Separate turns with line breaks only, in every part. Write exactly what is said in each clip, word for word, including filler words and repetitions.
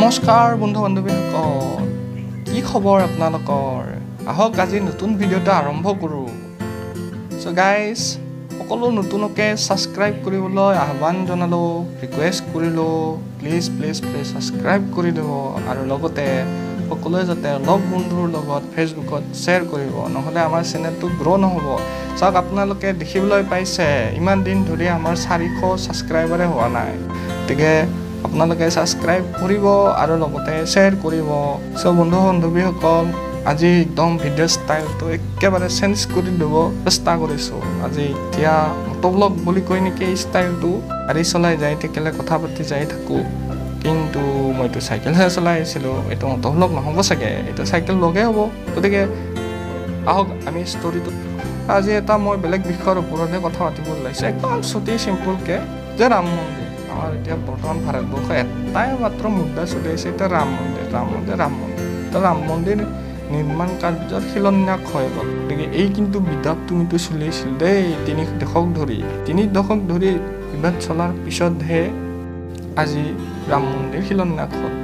নমস্কাৰ বন্ধু বান্ধৱীসকল, কি খবৰ আপোনালোকৰ? আহক আজি নতুন ভিডিঅ'টা আৰম্ভ কৰোঁ। সো গাইজ, সকলো নতুনকে ছাবস্ক্ৰাইব কৰিবলৈ আহ্বান জনালোঁ, ৰিকুৱেষ্ট কৰিলোঁ। প্লিজ প্লিজ প্লিজ ছাবস্ক্ৰাইব কৰি দিব আৰু লগতে সকলোৱে যাতে লগ বন্ধুৰ লগত ফেচবুকত শ্বেয়াৰ কৰিব, নহ'লে আমাৰ চেনেলটো গ্ৰ' নহ'ব। চাওক, আপোনালোকে দেখিবলৈ পাইছে ইমান দিন ধৰি আমাৰ চাৰিশ ছাবস্ক্ৰাইবাৰে হোৱা নাই। গতিকে আপোনালোকে ছাবস্ক্ৰাইব কৰিব আৰু লগতে শ্বেয়াৰ কৰিব। চ' বন্ধু বান্ধৱীসকল, আজি একদম ভিডিঅ' ষ্টাইলটো একেবাৰে চেঞ্জ কৰি দিব চেষ্টা কৰিছোঁ। আজি এতিয়া মট'ব্লগ বুলি কয় নেকি এই ষ্টাইলটো। গাড়ী চলাই যাই থাকিলে কথা পাতি যাই থাকোঁ, কিন্তু মইতো চাইকেলহে চলাই আহিছিলোঁ। এইটো মট'ব্লগ নহ'ব চাগে, এইটো চাইকেল লগে হ'ব। গতিকে আহক আমি ষ্টৰিটো। আজি এটা মই বেলেগ বিষয়ৰ ওপৰতহে কথা পাতিব ওলাইছোঁ, একদম চুটি চিম্পুলকৈ, যে ৰাম মন্দিৰ। আমাৰ এতিয়া বৰ্তমান ভাৰতবৰ্ষত এটাই মাত্ৰ মুদ্ৰা চলি আছে, এতিয়া ৰাম মন্দিৰ ৰাম মন্দিৰ ৰাম মন্দিৰ তো ৰাম মন্দিৰ নিৰ্মাণ কাৰ্যৰ শিলান্যাস হৈ গ'ল। গতিকে এই কিন্তু বিবাদটো কিন্তু চলি আছিল দেই তিনি দশক ধৰি তিনি দশক ধৰি বিবাদ চলাৰ পিছতহে আজি ৰাম মন্দিৰ শিলান্যাস হ'ল।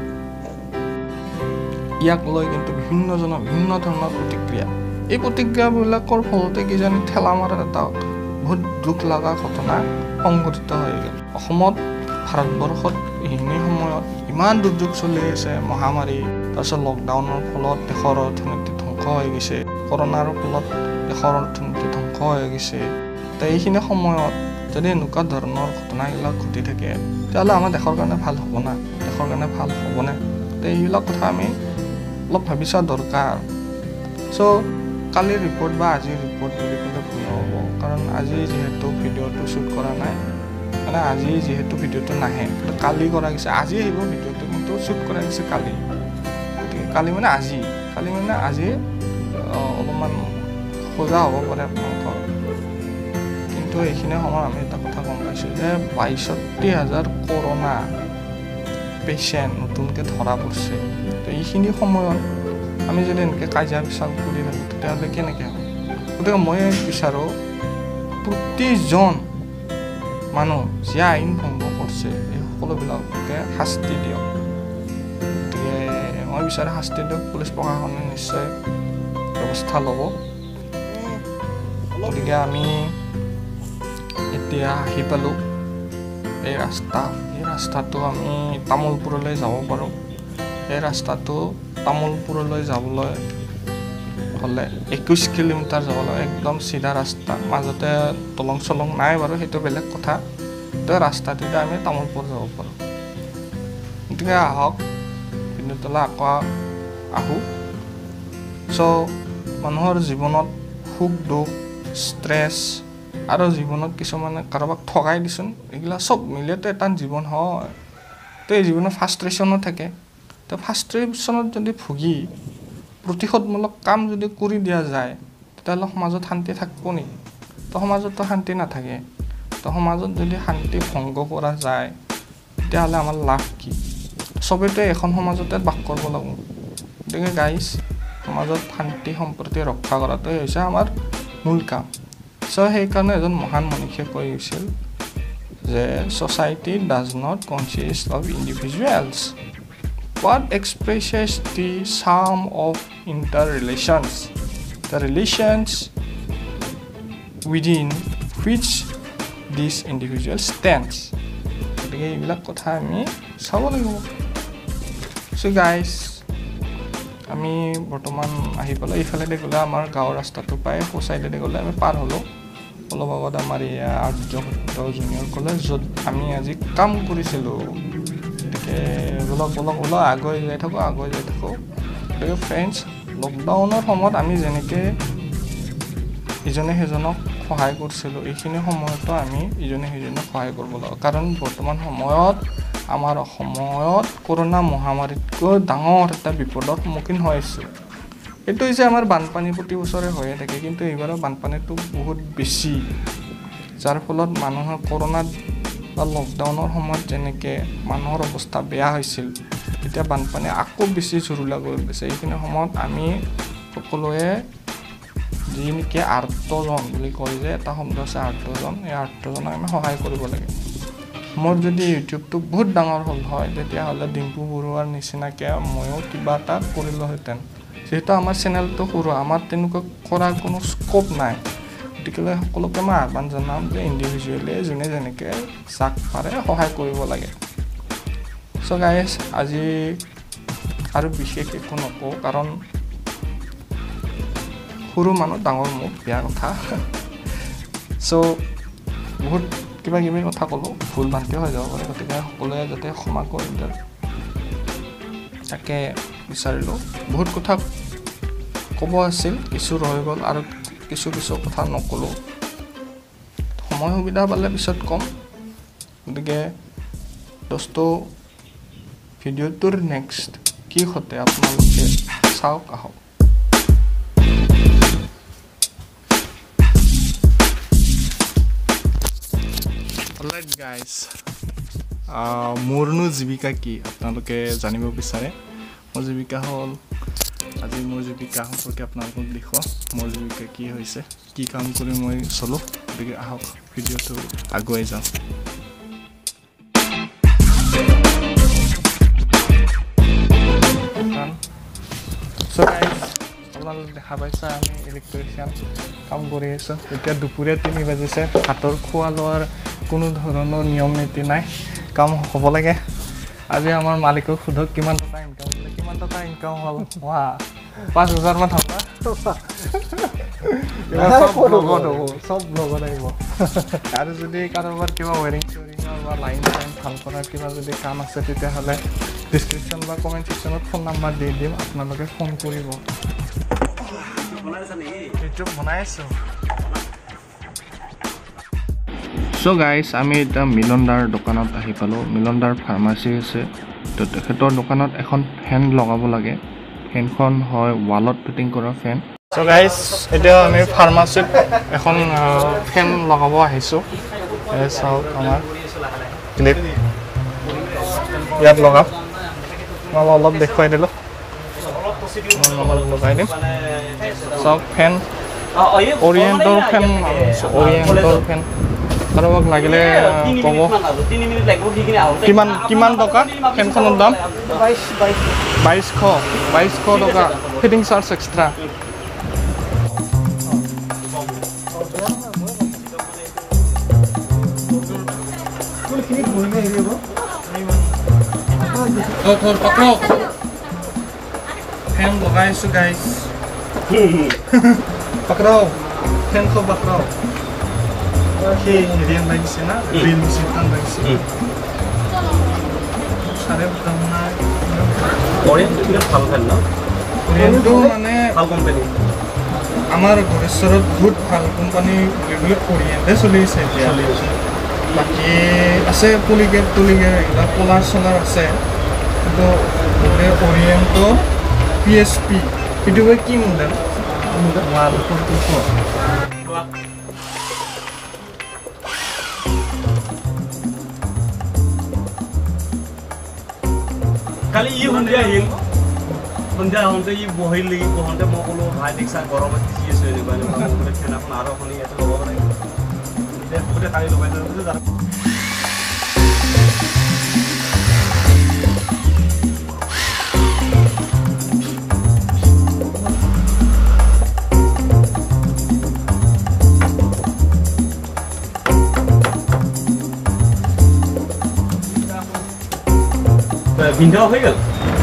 ইয়াক লৈ কিন্তু বিভিন্নজনৰ বিভিন্ন ধৰণৰ প্ৰতিক্ৰিয়া। এই প্ৰতিক্ৰিয়াবিলাকৰ ফলতে কিজানি ঠেলা মাৰাৰ এটা বহুত দুখ লগা ঘটনা সংঘটিত হৈ গ'ল। অসমত ভাৰতবৰ্ষত এইখিনি সময়ত ইমান দুৰ্যোগ চলি আছে, মহামাৰী, তাৰপিছত লকডাউনৰ ফলত দেশৰ অৰ্থনীতি ধ্বংস হৈ গৈছে, কৰোণাৰ ফলত দেশৰ অৰ্থনীতি ধ্বংস হৈ গৈছে। তো এইখিনি সময়ত যদি এনেকুৱা ধৰণৰ ঘটনাবিলাক ঘটি থাকে, তেতিয়াহ'লে আমাৰ দেশৰ কাৰণে ভাল হ'ব না, দেশৰ কাৰণে ভাল হ'বনে? তো এইবিলাক কথা আমি অলপ ভাবি চোৱা দৰকাৰ। চ' কালিৰ ৰিপৰ্ট বা আজিৰ ৰিপৰ্ট বুলি ক'লে ভুল নহ'ব, কাৰণ আজি যিহেতু ভিডিঅ'টো শ্বুট কৰা নাই, মানে আজি যিহেতু ভিডিঅ'টো নাহে, কালি কৰা গৈছে। আজি আহিব ভিডিঅ'টো, কিন্তু শ্বুট কৰা গৈছে কালি। গতিকে কালি মানে আজি কালি মানে আজি অলপমান সোজা হ'ব পাৰে আপোনালোকৰ। কিন্তু এইখিনি সময়ত আমি এটা কথা গম পাইছোঁ যে বাইষষ্ঠি হাজাৰ কৰোণা পেচেণ্ট নতুনকৈ ধৰা পৰিছে। তো এইখিনি সময়ত আমি যদি এনেকৈ কাজিয়া পেচাল কৰি থাকোঁ, তেতিয়াহ'লে কেনেকৈ হ'ব? গতিকে মই বিচাৰোঁ প্ৰতিজন মানুহ যিয়ে আইন ভংগ কৰিছে এই সকলোবিলাককে শাস্তি দিয়ক। গতিকে মই বিচাৰোঁ শাস্তি দিয়ক, পুলিচ প্ৰশাসনে নিশ্চয় ব্যৱস্থা ল'ব। গতিকে আমি এতিয়া আহি পালোঁ এই ৰাস্তা এই ৰাস্তাটো আমি তামোলপুৰলৈ যাব পাৰোঁ। এই ৰাস্তাটো তামোলপুৰলৈ যাবলৈ হ'লে একৈছ কিলোমিটাৰ যাব লাগে, একদম চিধা ৰাস্তা, মাজতে দলং চলং নাই বাৰু, সেইটো বেলেগ কথা। তো ৰাস্তাটোতে আমি তামোলপুৰ যাব পাৰোঁ। গতিকে আহক ভিডিঅ'টোলৈ আকৌ আহোঁ। চ' মানুহৰ জীৱনত সুখ দুখ, ষ্ট্ৰেছ আৰু জীৱনত কিছুমানে কাৰোবাক ঠগাই দিচোন, এইগিলা চব মিলিতো এটা জীৱন হয়। তো এই জীৱনত ফ্ৰাষ্ট্ৰেশ্যনো থাকে। তো ফ্ৰাষ্ট্ৰেশ্যনত যদি ভুগি প্ৰতিশোধমূলক কাম যদি কৰি দিয়া যায়, তেতিয়াহ'লে সমাজত শান্তি থাকিব নেকি? তো সমাজততো শান্তি নাথাকে। তো সমাজত যদি শান্তি ভংগ কৰা যায়, তেতিয়াহ'লে আমাৰ লাভ কি? চবেইতো এখন সমাজতে বাস কৰিব লাগিব। গতিকে গাইজ, সমাজত শান্তি সম্প্ৰীতি ৰক্ষা কৰাটোৱে হৈছে আমাৰ মূল কাম। চ' সেইকাৰণে এজন মহান মনীষীয়ে কৈ গৈছিল যে society does not consist of individuals what expresses the charm of interrelations, the relations within which this individual stands. গতিকে এইবিলাক কথা আমি চাব লাগিব। চ' গাইজ, আমি বৰ্তমান আহি পালোঁ। এইফালেদি গ'লে আমাৰ গাঁৱৰ ৰাস্তাটো পায়, সো চাইডেদি গ'লে আমি পাৰ হ'লোঁ। অলপ আগত আমাৰ এয়া আৰ্য জুনিয়ৰ কলেজ, য'ত আমি আজি কাম কৰিছিলোঁ। গতিকে বলক বলক বলক আগুৱাই যাই থাকোঁ আগুৱাই যাই থাকোঁ গতিকে ফ্ৰেণ্ডছ, লকডাউনৰ সময়ত আমি যেনেকৈ ইজনে সিজনক সহায় কৰিছিলোঁ, এইখিনি সময়তো আমি ইজনে সিজনক সহায় কৰিব লাগিব। কাৰণ বৰ্তমান সময়ত আমাৰ অসমত কৰোণা মহামাৰীতকৈ ডাঙৰ এটা বিপদৰ সন্মুখীন হৈ আছোঁ। এইটো হৈছে আমাৰ বানপানী, প্ৰতি বছৰে হৈয়ে থাকে, কিন্তু এইবাৰৰ বানপানীটো বহুত বেছি, যাৰ ফলত মানুহৰ কৰোণাত বা লকডাউনৰ সময়ত যেনেকৈ মানুহৰ অৱস্থা বেয়া হৈছিল, এতিয়া বানপানী আকৌ বেছি জুৰুলা কৰি দিছে। এইখিনি সময়ত আমি সকলোৱে যি নেকি আৰ্তজন বুলি কয় যে এটা শব্দ আছে আৰ্তজন, এই আৰ্তজনক আমি সহায় কৰিব লাগে। মোৰ যদি ইউটিউবটো বহুত ডাঙৰ হ'ল হয় তেতিয়াহ'লে ডিম্পু বৰুৱাৰ নিচিনাকৈ ময়ো কিবা এটা কৰিলোহেঁতেন যিহেতু আমাৰ চেনেলটো সৰু আমাৰ তেনেকুৱা কৰাৰ কোনো স্ক'প নাই গতিকে সকলোকে মই আহ্বান জনাম যে ইণ্ডিভিজুৱেলি যোনে যেনেকৈ যাক পাৰে সহায় কৰিব লাগে চ' গাইজ আজি আৰু বিশেষ একো নকওঁ কাৰণ সৰু মানুহ ডাঙৰ মুখ বেয়া কথা চ' বহুত কিবা কিবি কথা ক'লোঁ ভুল ভ্ৰান্তিও হৈ যাব পাৰে গতিকে সকলোৱে যাতে ক্ষমা কৰি দিয়ে তাকে বিচাৰিলোঁ বহুত কথা ক'ব আছিল কিছু ৰৈ গ'ল আৰু কিছু কিছু কথা নক'লোঁ সময় সুবিধা পালে পিছত ক'ম গতিকে দোস্ত ভিডিঅ'টোৰ নেক্সট কি ঘটে আপোনালোকে চাওক আহক অলৰাইট গাইজ মোৰনো জীৱিকা কি আপোনালোকে জানিব বিচাৰে মোৰ জীৱিকা হ'ল আজি মোৰ জীৱিকা সম্পৰ্কে আপোনালোকক দেখুৱাম মোৰ জীৱিকা কি হৈছে কি কাম কৰি মই চলোঁ গতিকে আহক ভিডিঅ'টো আগুৱাই যাওঁ চ' গাইজ আপোনালোকে দেখা পাইছে আমি ইলেক্ট্ৰিচিয়ান কাম কৰি আছোঁ এতিয়া দুপৰীয়া তিনি বাজিছে ভাতৰ খোৱা লোৱাৰ কোনো ধৰণৰ নিয়ম নীতি নাই কাম হ'ব লাগে আজি আমাৰ মালিকক সোধক কিমান টকা ইনকাম হ'লে কিমান টকা ইনকাম হ'ল ৱা পাঁচ হাজাৰমান হ'ব চব লগত হ'ব চব লগত আহিব আৰু যদি কাৰোবাৰ কিবা ৱেৰিং চুৱেৰিঙৰ বা লাইন চাইন ভাল কৰাৰ কিবা যদি কাম আছে তেতিয়াহ'লে ডিছক্ৰিপশ্যন বা কমেণ্ট ছেকশ্যনত ফোন নাম্বাৰ দি দিম আপোনালোকে ফোন কৰিব ইউটিউব বনাই আছোঁ চ' গাইজ আমি এতিয়া মিলনদাৰ দোকানত আহি পালোঁ মিলনদাৰ ফাৰ্মাচী আছে তো তেখেতৰ দোকানত এখন ফেন লগাব লাগে ফেনখন হয় ৱালত ফিটিং কৰা ফেন চ' গাইজ এতিয়া আমি ফাৰ্মাচীত এখন ফেন লগাব আহিছোঁ চাওক আমাৰ ক্লিপ ইয়াত লগাম মই অলপ দেখুৱাই দিলোঁ অলপ লগাই দিম চাওক ফেন অৰিয়েণ্টৰ ফেন অৰিয়েণ্টৰ ফেন কাৰোবাক লাগিলে ক'ব কিমান কিমান টকা ফেনখনৰ দাম বাইছশ বাইছশ টকা ফিটিং চাৰ্জ এক্সট্ৰা ফেন লগাইছোঁ গাইজ পাকৰাও ফেনখন পাকৰাও সেই হেৰিয়ান লাগিছে না গ্ৰীণ চিটান লাগিছে চাৰে নাই ভাল ফেন ন অৰিয়েণ্টটো মানে ভাল কোম্পানী আমাৰ গড়েশ্বৰত বহুত ভাল কোম্পানী বুলি অৰিয়েণ্টে চলি আছে এতিয়া বাকী আছে পলিগেট টলিগেট এইবিলাক কলাৰ চলাৰ আছে কিন্তু অৰিয়েণ্টটো পি এছ পি সেইটো কি মডেল ৱাল
কালি ই সন্ধিয়া আহিল সন্ধিয়া আহোঁতে ই বহিল নেকি বহোঁতে মই ক'লো ভাই দেখিছা গৰমত কি আছে এনেকুৱা এনেকুৱা বোলে ফেন এখন আৰু এখন ইয়াতে লগাব লাগিব গোটেই কালি লগাই দিলোঁ বিন্ধাও হৈ গ'ল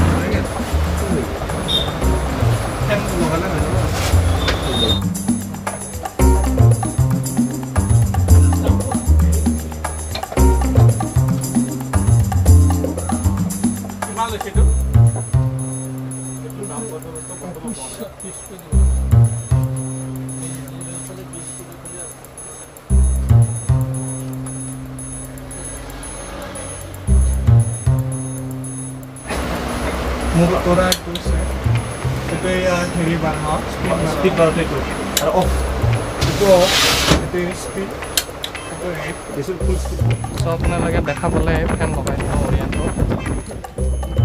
মোক কৰা কৈছে এইটো হেৰি বাঢ়াওক
স্পীড বাঢ়োতে এইটো আৰু অফ
এইটো অফ এইটো স্পীড এইটো ৰেট
বেছি ফুল স্পীড
চ' আপোনালোকে দেখা পালে ফেন লগাই দিব অৰিয়েণ্টৰ